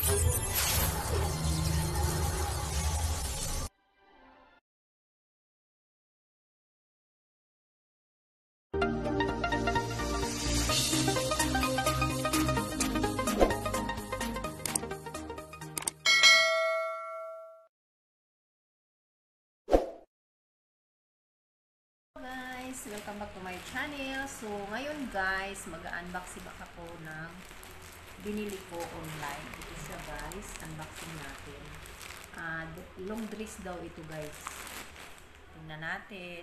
Guys, welcome back to my channel. So, ngayon guys, mag-unboxing ako ng binili ko online. Ito siya guys, unboxing natin. Long dress daw ito guys. Tingnan natin.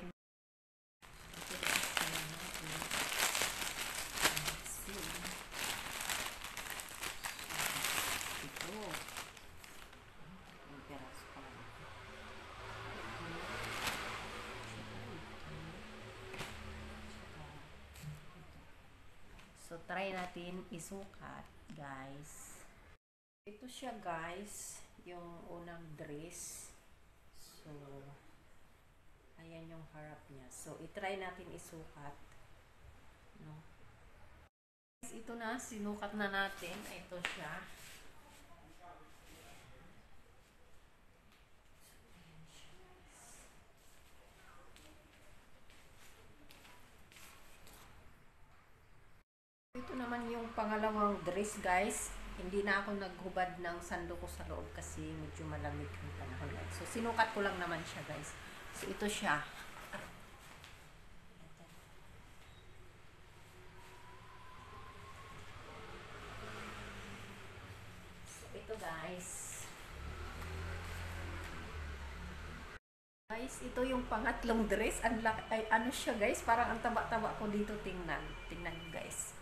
So, try natin isukat, guys. Ito siya, guys. Yung unang dress. So, ayan yung harap niya. So, itry natin isukat. No? Ito na, sinukat na natin. Ito siya. Ito naman yung pangalawang dress guys. Hindi na ako naghubad ng sando ko sa loob kasi medyo malamig yung panahon guys. So sinukat ko lang naman siya guys. So ito siya. So ito guys. Guys, ito yung pangatlong dress. Ano siya guys? Parang ang taba-taba ko dito tingnan. Tingnan guys.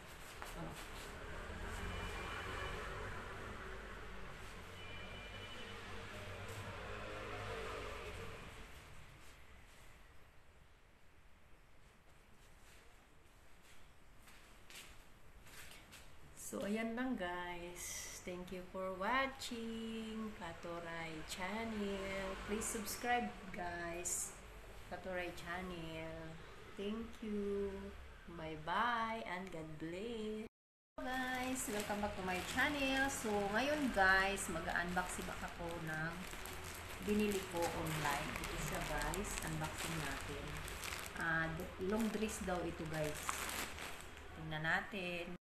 So, ayan lang guys. Thank you for watching Katoray Channel. Please subscribe guys. Katoray Channel. Thank you. Bye-bye and God bless. Hello guys, welcome back to my channel. So, ngayon guys, mag-unboxing ako ng binili ko online. Ito siya guys, unboxing natin. Long dress daw ito guys. Tingnan natin.